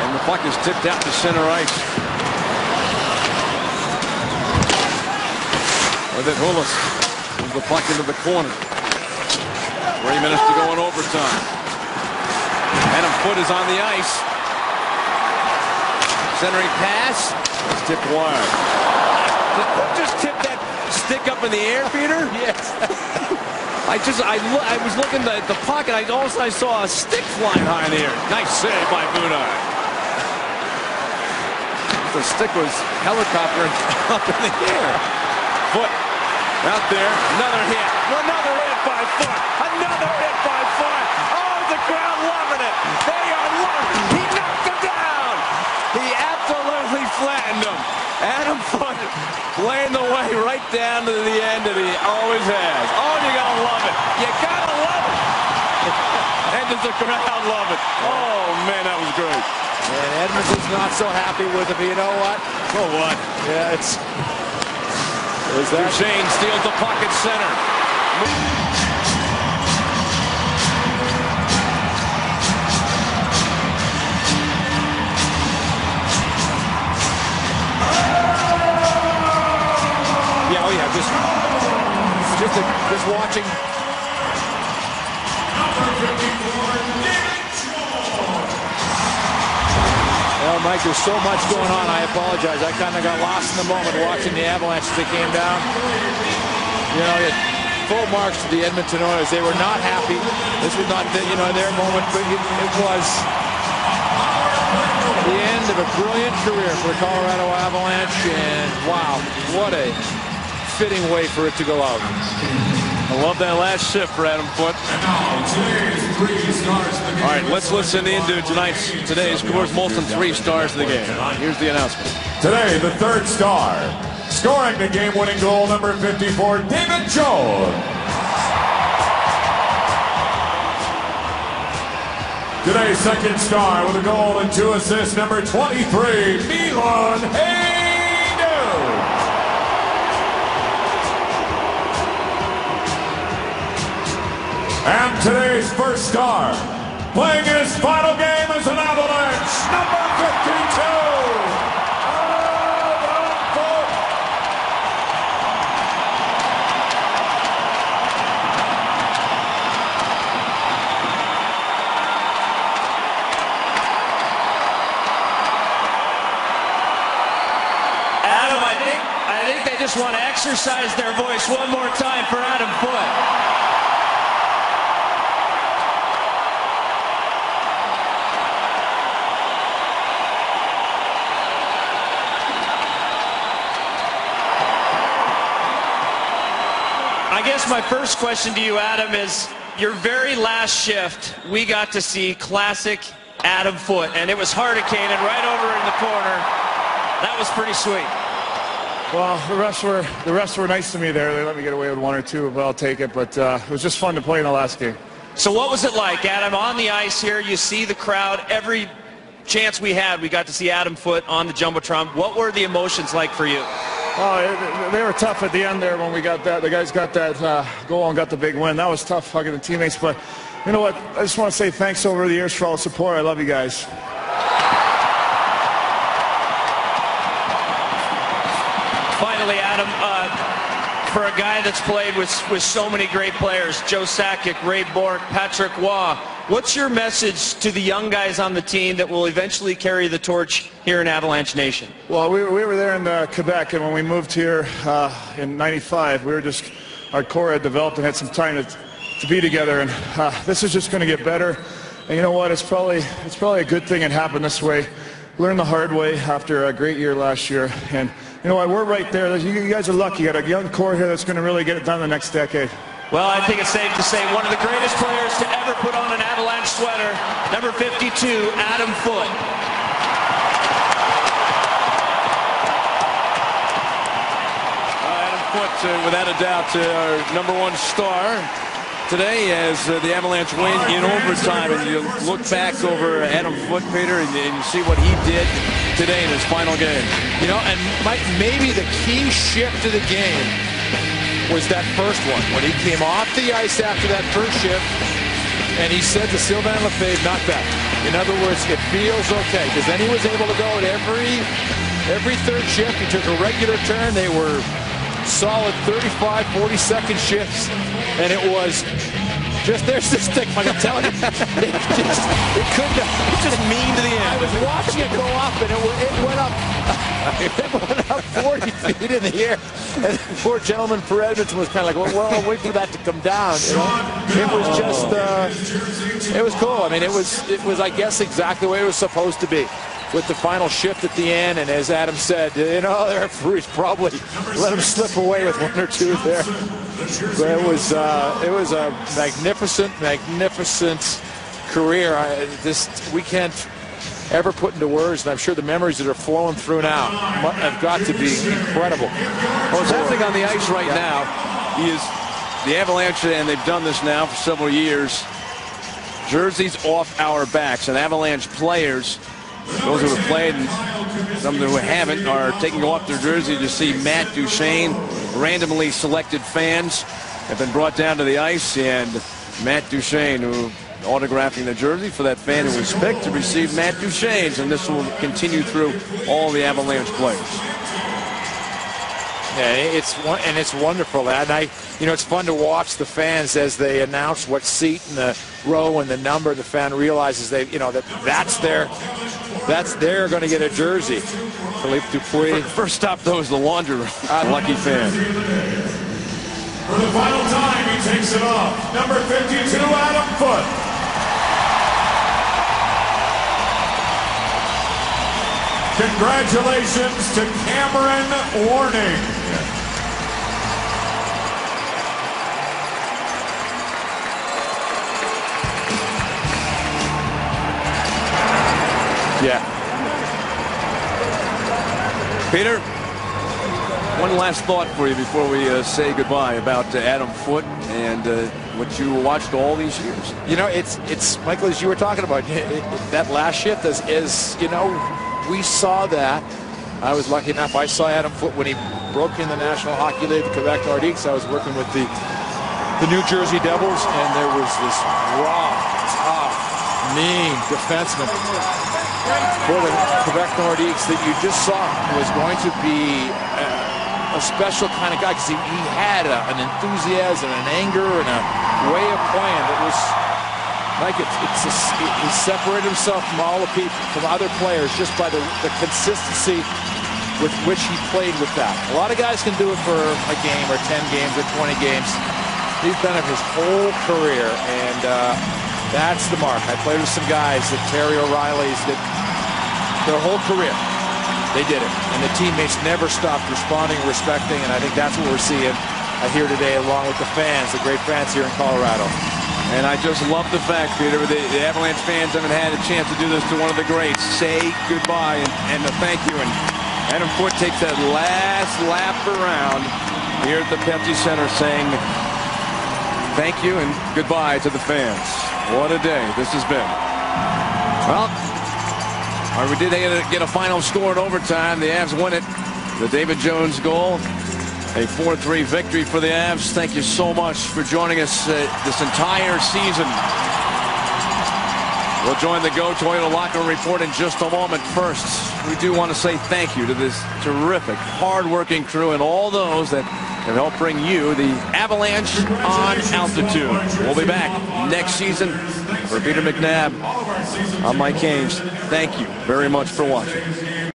And the puck is tipped out to center ice. With it, Hulis moves the puck into the corner. 3 minutes to go in overtime. Adam Foote is on the ice. Centering pass. It's tipped wide. Did Foote just tip that stick up in the air, Peter? Yes. I was looking at the puck, and all of a sudden I saw a stick flying high in the air. Nice save by Budaj. The stick was helicoptering up in the air. Foote out there. Another hit. Another hit by Foote. Another hit by Foote. Oh, the crowd loving it. They are loving it. He knocked him down. He absolutely flattened him. Adam Foote playing the way right down to the end that he always has. Oh, you gotta love it. You gotta love it. And does the crowd love it? Oh, man, that was great. And Edmonton's not so happy with it, but you know what? So what? Yeah, it's... Duchesne steals the puck at center. Yeah, oh yeah, just watching. Well, Mike, there's so much going on. I apologize. I kind of got lost in the moment watching the Avalanche as they came down. You know, full marks to the Edmonton Oilers. They were not happy. This was not, their moment, but it was the end of a brilliant career for the Colorado Avalanche. And wow, what a fitting way for it to go out. I love that last shift for Adam Foote. All right, let's listen into today's Coors Molson 3 stars of the game. Here's the announcement. Today, the third star, scoring the game-winning goal, number 54, David Jones. Today's second star with a goal and 2 assists, number 23, Milan Hejduk. And today's first star, playing his final game as an Avalanche, number 52, Adam Foote. Adam, I think they just want to exercise their voice one more time for Adam Foote. I guess my first question to you, Adam, is your very last shift, we got to see classic Adam Foote, and it was Hardikainen right over in the corner. That was pretty sweet. Well, the refs were nice to me there. They let me get away with 1 or 2, but I'll take it. But it was just fun to play in the last game. So what was it like, Adam, on the ice here? You see the crowd. Every chance we had, we got to see Adam Foote on the Jumbotron. What were the emotions like for you? Oh, they were tough at the end there when we got that. The guys got that goal and got the big win. That was tough, hugging the teammates. But you know what? I just want to say thanks over the years for all the support. I love you guys. Finally, Adam, for a guy that's played with so many great players, Joe Sakic, Ray Bourque, Patrick Waugh, what's your message to the young guys on the team that will eventually carry the torch here in Avalanche Nation? Well, we were there in Quebec, and when we moved here in '95, our core had developed and had some time to be together, and this is just going to get better. And you know what? It's probably a good thing it happened this way. Learned the hard way after a great year last year, and you know what? We're right there. You guys are lucky. You got a young core here that's going to really get it done the next decade. Well, I think it's safe to say one of the greatest players to ever put on an Avalanche sweater, number 52, Adam Foote. Adam Foote, without a doubt, our #1 star today as the Avalanche win in overtime. And you look back over Adam Foote, Peter, and you see what he did today in his final game. You know, and Mike, maybe the key shift of the game was that first one, when he came off the ice after that first shift, and he said to Sylvain Lefebvre, "Not bad." In other words, it feels okay, because then he was able to go at every third shift. He took a regular turn. They were solid 35, 40-second shifts, and it was just, there's this stick, like I'm telling you, it couldn't, it's just mean to the end. I was watching it go up, and it went up. It went up 40 feet in the air, and the poor gentleman for Edmonton was kind of like, well, I'll wait for that to come down. You know? It was just, it was cool. I mean, it was, I guess, exactly the way it was supposed to be, with the final shift at the end. And as Adam said, you know, the referees probably let him slip away with one or two there. But it was a magnificent career. We can't ever put into words, and I'm sure the memories that are flowing through now have got to be incredible. Well, what's happening on the ice right now is the Avalanche, and they've done this now for several years, jerseys off our backs, and Avalanche players, those who have played and some who haven't, are taking off their jersey to see Matt Duchene. Randomly selected fans have been brought down to the ice, and Matt Duchene, who autographing the jersey for that fan who was picked to receive Matt Duchene's, and this will continue through all the Avalanche players. Yeah, it's wonderful, and you know, it's fun to watch the fans as they announce what seat in the row and the number. The fan realizes they're going to get a jersey. Philippe Dupuis. First stop, though, is the laundry room. Lucky fan. For the final time, he takes it off. Number 52, Adam Foote. Congratulations to Cameron Warning. Yeah. Peter, one last thought for you before we say goodbye about Adam Foote and what you watched all these years. You know, it's Michael, as you were talking about, that last shift is you know, we saw that. I was lucky enough, I saw Adam Foote when he broke in the National Hockey League, the Quebec Nordiques. I was working with the New Jersey Devils, and there was this raw, tough, mean defenseman for the Quebec Nordiques that you just saw was going to be a special kind of guy, because he had an enthusiasm, an anger, and a way of playing that was like he separated himself from all the people, from other players, just by the consistency with which he played with that. A lot of guys can do it for a game or 10 games or 20 games. He's done it his whole career, and that's the mark. I played with some guys, that Terry O'Reilly's, that their whole career, they did it. And the teammates never stopped responding, respecting, and I think that's what we're seeing here today, along with the fans, the great fans here in Colorado. And I just love the fact, Peter, the Avalanche fans haven't had a chance to do this to one of the greats. Say goodbye and a thank you. And Adam Foote takes that last lap around here at the Pepsi Center saying thank you and goodbye to the fans. What a day this has been. Well, we did get a final score in overtime. The Avs win it. The David Jones goal. A 4-3 victory for the Avs. Thank you so much for joining us this entire season. We'll join the Go Toyota Locker Room Report in just a moment. First, we do want to say thank you to this terrific, hard-working crew and all those that have helped bring you the Avalanche on Altitude. We'll be back next season. For Peter McNabb, I'm Mike Haynes. Thank you very much for watching.